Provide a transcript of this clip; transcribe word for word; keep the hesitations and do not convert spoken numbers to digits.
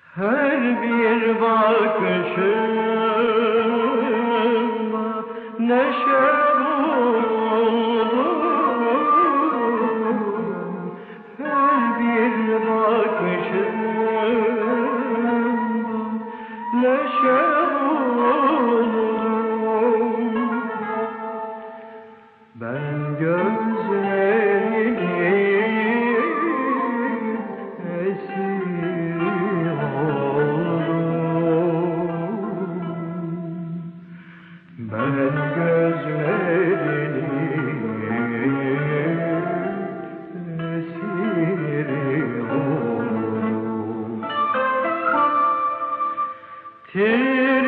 Her bir bakışınla neşe buldum. Her bir bakışınla neşe buldum. Ben gözlerini esir oldum. Ben gözlerini esir oldum. Tir